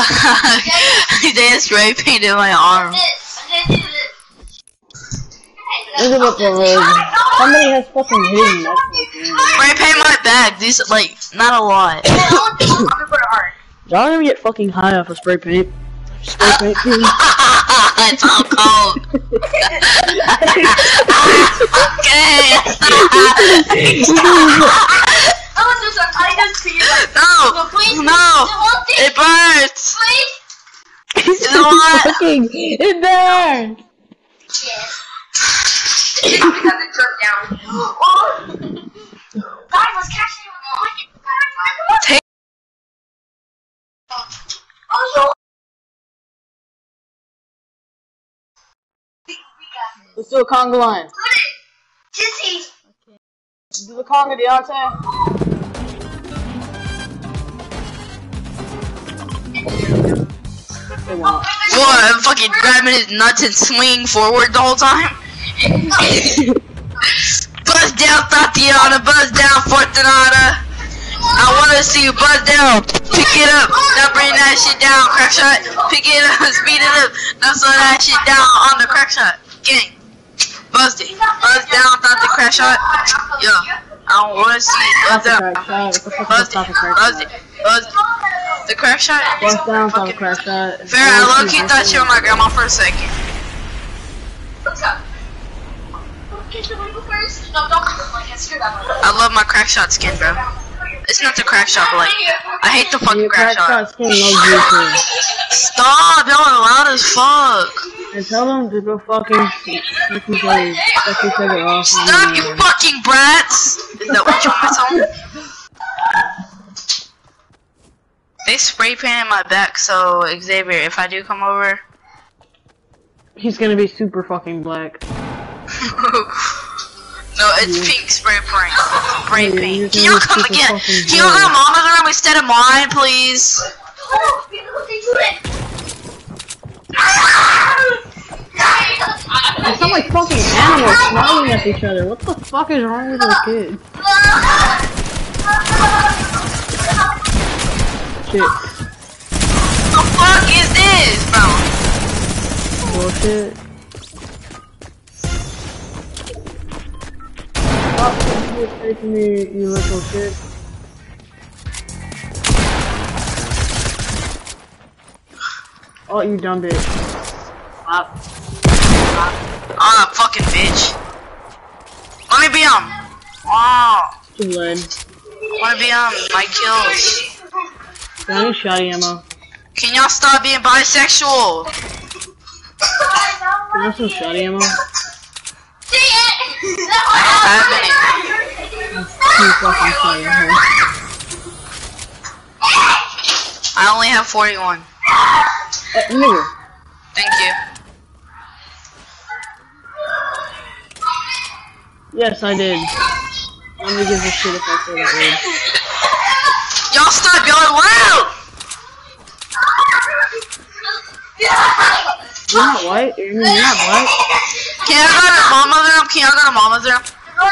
They spray painted my arm. Look at the road. Somebody has fucking hidden. Spray paint my back. These like not a lot. Y'all gonna get fucking high off of spray paint. Spray paint, please. It's all cold. Okay. No, it burns. It burns. Let's do a conga line. Do the conga, Deontay. What? I'm fucking grabbing his nuts and swinging forward the whole time. Buzz down, Tatiana. Buzz down, Fortunata. I wanna see you buzz down. Pick it up. Now bring that shit down. Crack shot. Pick it up. Speed it up. Now slow that shit down on the crack shot. Gang. Buzzed it. Buzz down, thought the crack shot. Yo. I don't wanna see it. Buzz down. Buzzed it. Buzzed it. Buzzed it. The crack shot? Buzz down, thought the crack shot. Fair, I low-key thought you were my grandma for a second. Let's go. I love my crack shot skin, bro. It's not the crack shot, but like, I hate the fucking crack shot. Stop, y'all are loud as fuck. And tell them to go fucking make each other off. Stop, you fucking brats! Is that what you want to tell me? They spray painted my back, so Xavier, if I do come over, he's gonna be super fucking black. No, it's pink spray paint. Spray paint. Can you come again? Can you go to Mama's room instead of mine, please? They sound like fucking animals snarling at each other. What the fuck is wrong with those kids? Shit. What the fuck is this, bro? Bullshit. Stop taking me, you little shit. Oh, you dumb bitch. Stop. Ah, fucking bitch. Let me be on. Oh. Too late. Wanna be on my kills. I need shotty ammo. Can y'all stop being bisexual? You want some shotty ammo? I don't have any. That's too fucking shotty ammo. I only have 41. Nigga. Thank you. Yes, I did. I'm gonna give a shit if I say that word. Y'all stop yelling loud! You're not white? You're not white? Can I go to Mama's room? Can y'all go to Mama's room?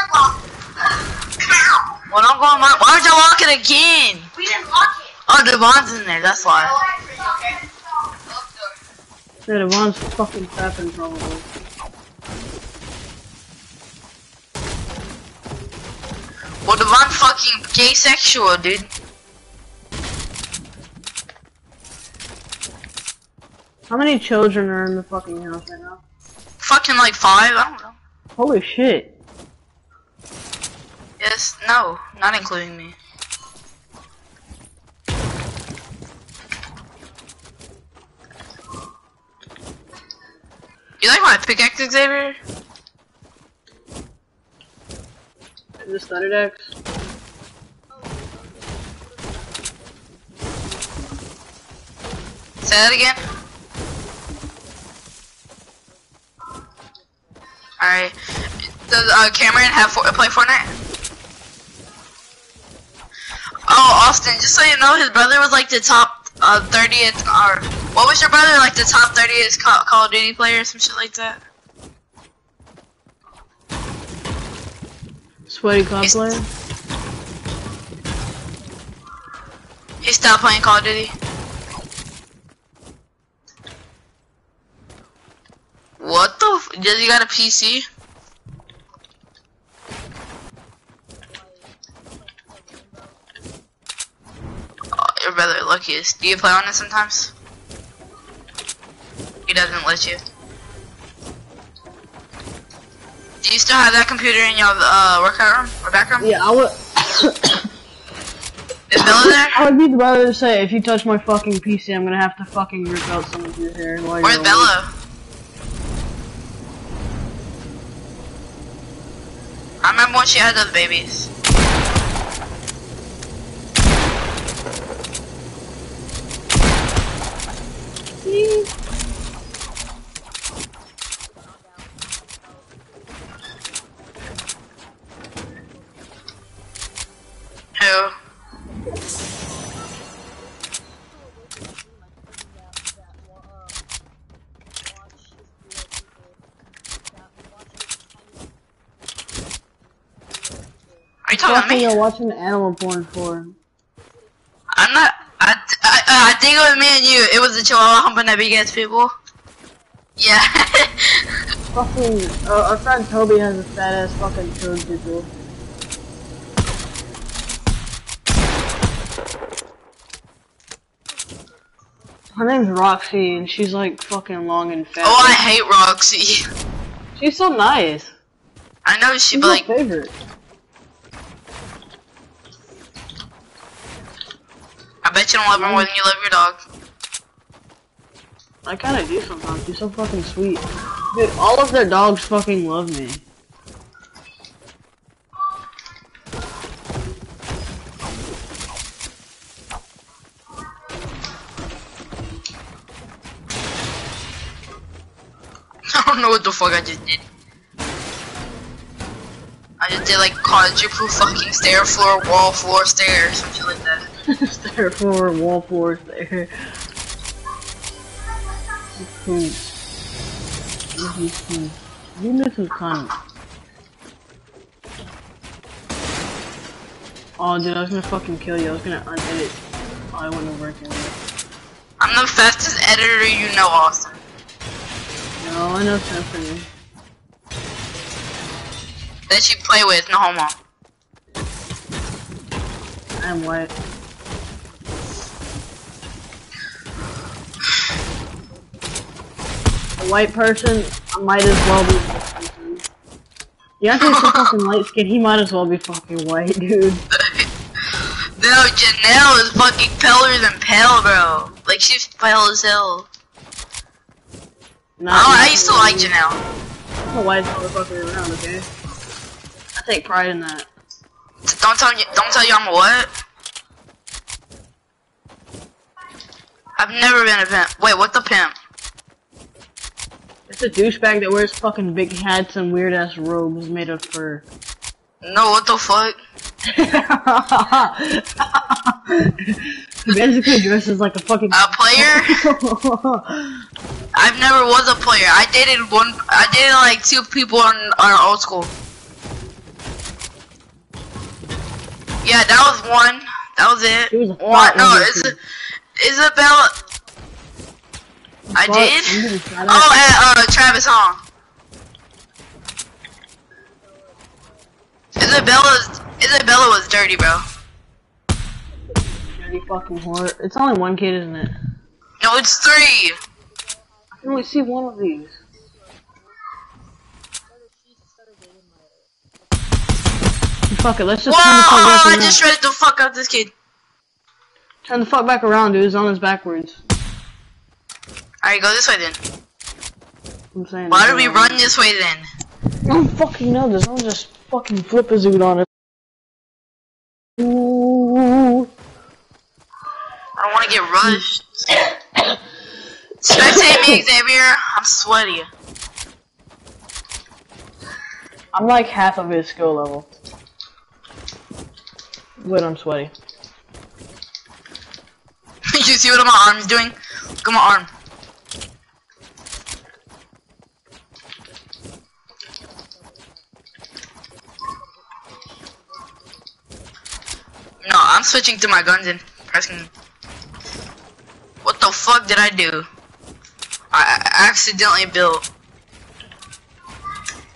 Well, don't go on my. Why would y'all lock it again? We didn't lock it. Oh, Devon's in there, that's why. Yeah, Devon's fucking fapping probably. Well, Devon's fucking gay sexual, dude. How many children are in the fucking house right now? Fucking like 5, I don't know. Holy shit. Yes, no, not including me. You like my pickaxe, Xavier? The Thunder Decks? Say that again. Alright. Does Cameron have play Fortnite? Oh, Austin, just so you know, his brother was like the top 30th, or what was your brother, like the top 30th Call of Duty player or some shit like that? Sweaty club player? He stopped playing Call of Duty. What the f- Does he got a PC? Oh, your brother luckiest. Do you play on it sometimes? He doesn't let you. Do you still have that computer in your workout room or back room? Yeah, I would. Is Bella there? I would be the brother to say, if you touch my fucking PC, I'm gonna have to fucking rip out some of your hair. While Where's you're Bella? I remember when she had those babies. Who? Are you talking to me? You're watching animal porn for. I'm not. I think it was me and you. It was the Chihuahua humping that big ass people. Yeah. Fucking, our friend Toby has a fat ass fucking toad people. Her name's Roxy, and she's like fucking long and fat. Oh, I hate Roxy. She's so nice. I know she, She's but my like, favorite. I bet you don't love her more than you love your dog. I kinda do sometimes. She's so fucking sweet. Dude, all of their dogs fucking love me. I don't know what the fuck I just did. I just did like quadruple fucking stair floor, wall floor, stair, some shit like that. Stair floor, wall floor, stair. You Mrs. Cunt. Oh, dude, I was gonna fucking kill you. I was gonna unedit. Oh, I wouldn't have worked anyway. I'm the fastest editor you know, Austin. No, I know Symphony. That you play with, no homo. I'm white. A white person, I might as well be white person. You actually so fucking light skin, he might as well be fucking white, dude. No, Janelle is fucking paler than pale, bro. Like, she's pale as hell. I used to like Janelle. I'm the whitest motherfucker around, okay? I take pride in that. Don't tell you I'm a what? I've never been a pimp. Wait, what the pimp? It's a douchebag that wears fucking big hats and weird ass robes made of fur. No, what the fuck? He basically dresses like a fucking A player? I've never was a player. I dated like 2 people in our old school. Yeah, that was one. That was it. He was a One. No, fat Isabella. I did? Oh, and Travis Hong. Isabella was dirty, bro. Dirty fucking whore. It's only one kid, isn't it? No, it's 3. I can only see one of these. Fuck it, let's just turn the fuck back Whoa! I around. just shredded the fuck out this kid. Turn the fuck back around, dude. His arm is backwards. Alright, go this way then. I'm saying. Why do we run this way then? I don't fucking know. There's no just fucking flip a zoot on it. Ooh. I don't want to get rushed. Spectate me, Xavier. I'm sweaty. I'm like half of his skill level. But I'm sweaty. You see what my arm's doing? Look at my arm. No, I'm switching to my guns and pressing. What the fuck did I do? I accidentally built.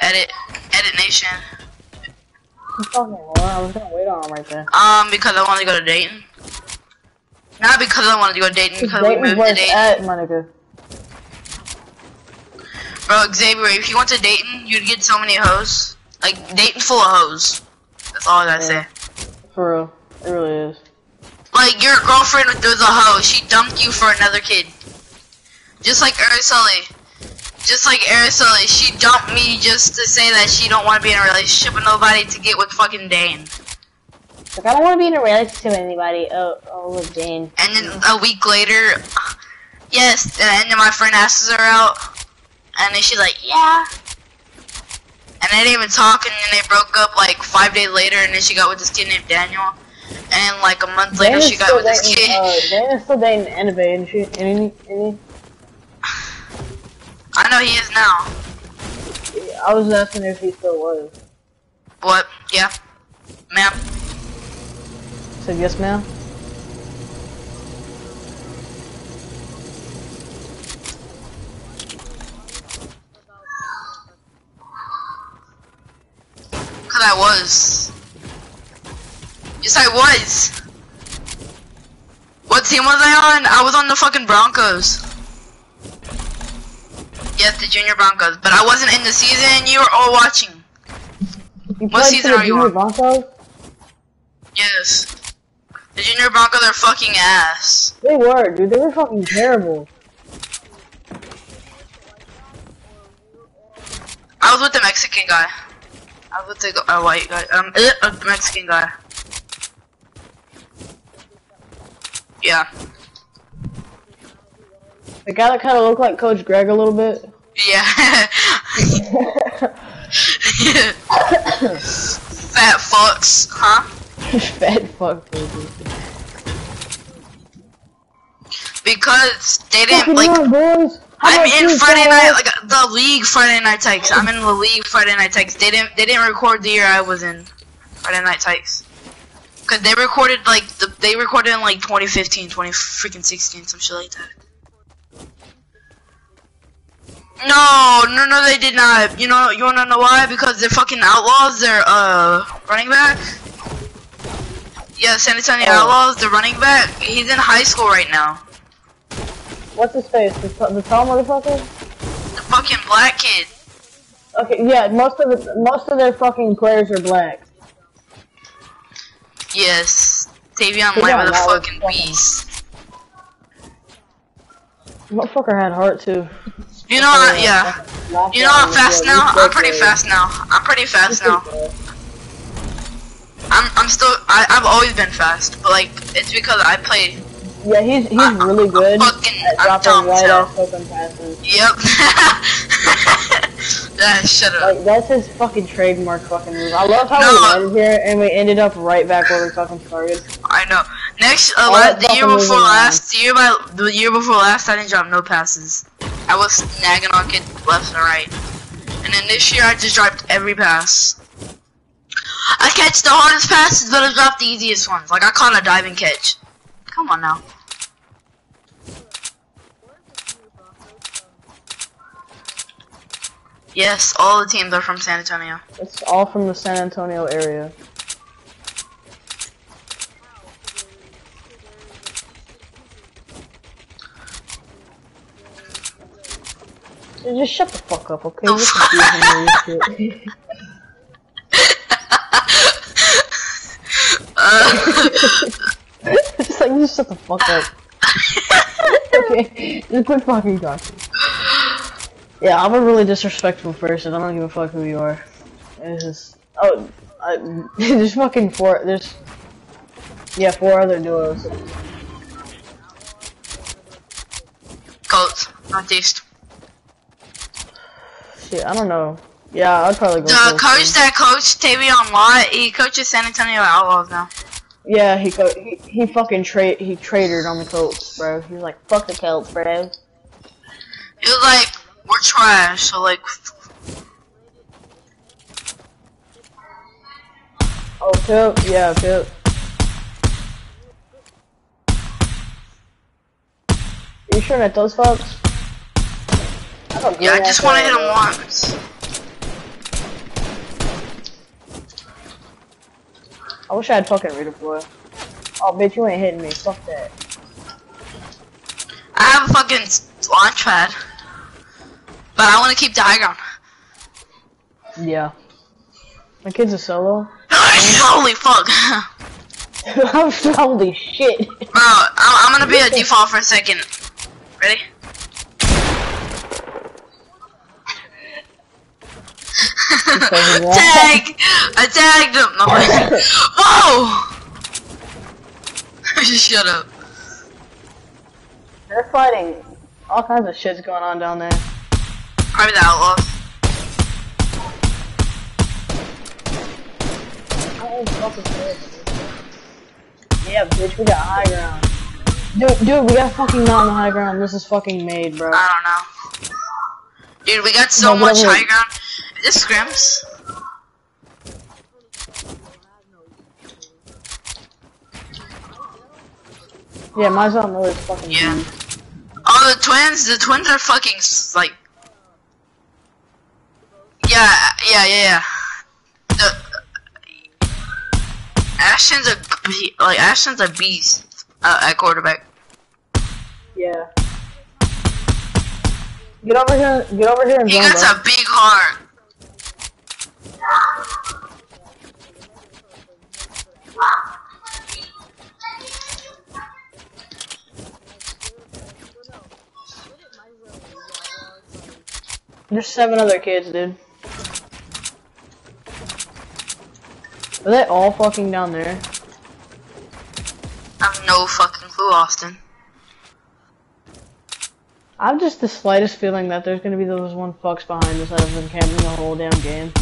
Edit Nation. I'm fucking wrong. I was gonna wait on him right there. Because I wanted to go to Dayton. Not because I wanted to go to Dayton, because we Dayton's moved where to it's Dayton. at, my nigga. Bro, Xavier, if you went to Dayton, you'd get so many hoes. Like, Dayton full of hoes. That's all I gotta say. For real. It really is. Like, your girlfriend was a hoe. She dumped you for another kid. Just like Araceli. Just like Araceli. She dumped me just to say that she don't want to be in a relationship with nobody to get with fucking Dane. Like, I don't want to be in a relationship with anybody. Oh, with Dane. And then a week later, yes, and then my friend asks her out. And then she's like, yeah. And they didn't even talk, and then they broke up like 5 days later, and then she got with this kid named Daniel. And like a month later, she got with this kid. Dane is still dating Annabelle, and she, and I know he is now. I was asking if he still was. What? Yeah. Ma'am. Said yes, ma'am. Cause I was. Yes, I was. What team was I on? I was on the fucking Broncos. Yes, the Junior Broncos. But I wasn't in the season. You were all watching. You What season for the are you Junior on? Broncos? Yes. The Junior Broncos are fucking ass. They were, dude. They were fucking terrible. I was with the Mexican guy. I was with the white guy. The Mexican guy. Yeah. The guy that kind of looked like Coach Greg a little bit. Yeah. Fat fucks, huh? Fat fuck, baby. Because they didn't Fucking like. on, boys. How I'm about in you, Friday Tyler? night, like the league Friday Night Tykes. I'm in the league Friday Night Tykes. They didn't record the year I was in Friday Night Tykes. Cause they recorded like they recorded in like 2015, 2016, some shit like that. No, they did not. You wanna know why? Because they're fucking outlaws. They're running back. Yeah, San Antonio Outlaws. The running back. He's in high school right now. What's his face? The tall motherfucker? The fucking black kid. Okay, yeah. Most of their fucking players are black. Yes, Tavion Tavion Light with a Light was fucking fucking- beast. Motherfucker had heart too. You know, yeah. You know I'm fast now. I'm pretty fast now. I'm pretty fast now. I'm still. I've always been fast, but like it's because I play. Yeah, he's really good at I'm dropping dumb, wide too. ass open passes. Yep. Shut up. Like that's his fucking trademark fucking move. I love how we No. landed here and we ended up right back where we fucking started. I know. Next, that the year fucking before moving last, the year before last, I didn't drop no passes. I was snagging on kids left and right. And then this year, I just dropped every pass. I catch the hardest passes, but I dropped the easiest ones. Like I caught a diving catch. Come on now. Yes, all the teams are from San Antonio. It's all from the San Antonio area. Dude, just shut the fuck up, okay? You're confusing me with shit. It's like, just shut the fuck up. Okay, just quit fucking talking. Yeah, I'm a really disrespectful person. I don't give a fuck who you are. It's just, there's fucking four other duos. Colts, Northeast. Shit, I don't know. Yeah, I'd probably go. The Colts, coach too. that coached Tavion Lott, he coaches San Antonio Outlaws now. Yeah, he fucking traded on the Colts, bro. He was like, fuck the Colts, bro. He was like, we're trash, so like. Oh, Pip, yeah, Pip. Are you sure that those fucks? Yeah, I just want to hit him once. I wish I had fucking redeploy. Oh, bitch, you ain't hitting me. Fuck that. I have a fucking launch pad, but I want to keep the high ground. Yeah. My kid's a solo. Holy fuck. Holy shit. Bro, I'm gonna be a default for a second. Ready? Tag! I tagged him! No, whoa! Just shut up. They're fighting. All kinds of shit's going on down there. Probably the outlaw. Yeah, bitch, we got high ground. Dude, we got fucking mountain high ground. This is fucking made, bro. I don't know. Dude, we got so much high ground. Is this scrims? Yeah, mine's not really fucking yeah. Oh, the twins are fucking, like... Yeah. Ashton's a beast at quarterback. Yeah. Get over here and he gets a big heart. There's 7 other kids, dude. Are they all fucking down there? I have no fucking clue, Austin. I have just the slightest feeling that there's gonna be those one fucks behind us that have been camping the whole damn game.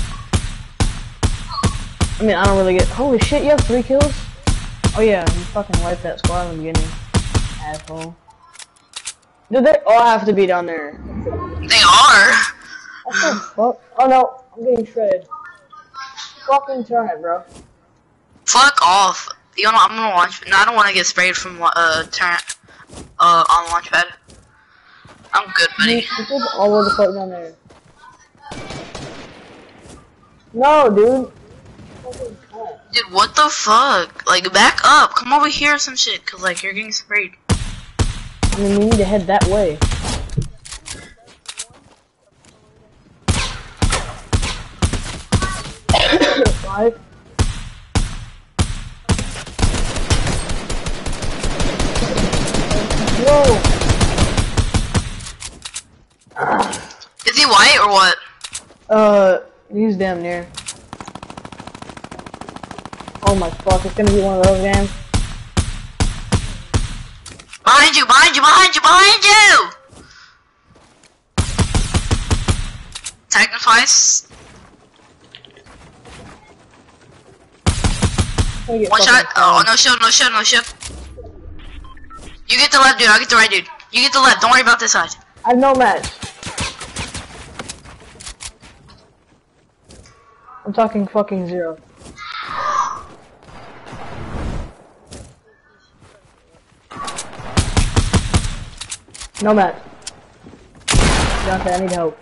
I mean, I don't really get. Holy shit, you have 3 kills? Oh yeah, you fucking wiped that squad in the beginning. Asshole. Dude, they all have to be down there. They are! What the fuck? Oh no, I'm getting shredded. Fucking turn it, bro. Fuck off. You know, I'm gonna launch. No, I don't want to get sprayed from turn on the launch pad. I'm good, buddy. Dude, all over the fuck down there. No, dude. Dude, what the fuck? Like, back up. Come over here or some shit, cause like you're getting sprayed. I mean, we need to head that way. Five. Whoa. Is he white or what? He's damn near. Oh my fuck, it's gonna be one of those games. Behind you, behind you, behind you, behind you! Sacrifice. One shot. Oh, no shield, no shield, no shield. You get the left, dude. I'll get the right, dude. You get the left. Don't worry about this side. I have no match. I'm talking fucking 0. No match. Dante, I need help.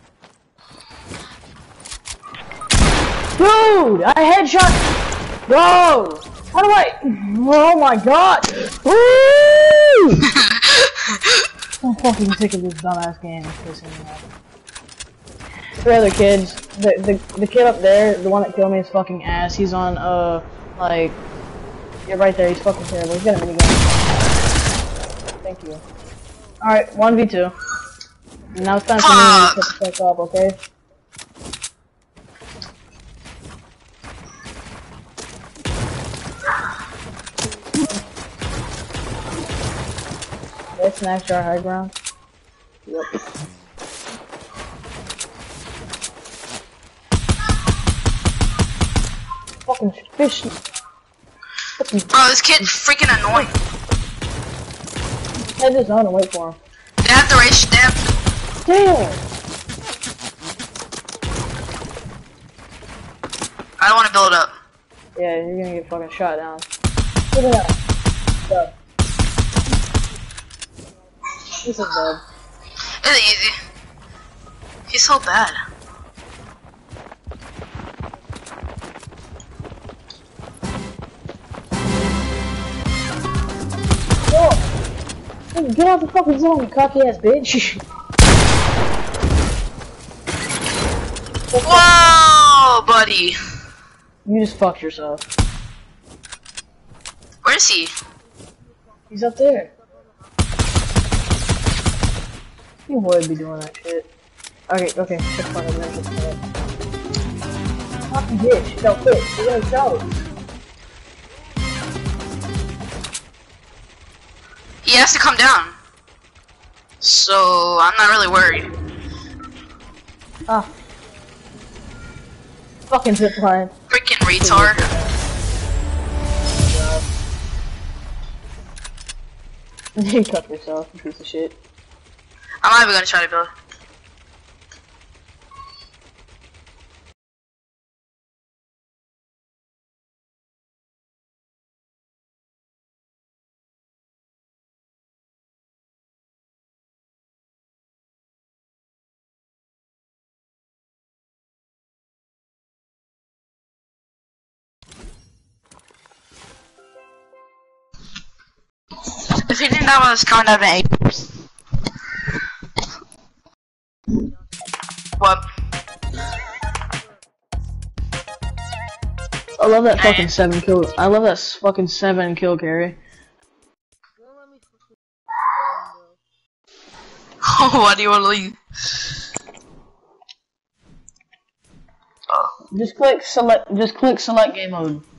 Dude, I headshot. Bro, how do I? Oh my god. Woo! I'm fucking sick of this dumbass game. It's pissing me off. 3 other kids. The kid up there, the one that killed me, is fucking ass. He's on like, yeah, right there. He's fucking terrible. He's got a minigun. Thank you. Alright, 1v2. Now it's time for me to shut the fuck up, okay? Let's snatch our high ground. Yep. Fucking fish. Bro, this kid's freaking annoying. Head this on and wait for him. They have to race step. Damn! I don't want to build up. Yeah, you're gonna get fucking shot down. Look at that. Dub. This is dub. It's easy. He's so bad. Hey, get out the fucking zone, you cocky ass bitch. Whoa, buddy. You just fucked yourself. Where is he? He's up there. You would be doing that shit. Okay, shut the fuck up, man. Fucking bitch. No, quit. Go. He has to come down. So, I'm not really worried. Ah. Fucking zipline. Freaking retard. You cut yourself, you piece of shit. I'm not even gonna try to build. If he didn't have us count down to 8. What? I love that fucking 7 kill. I love that fucking 7 kill carry. Why do you want to leave? Just click select game mode.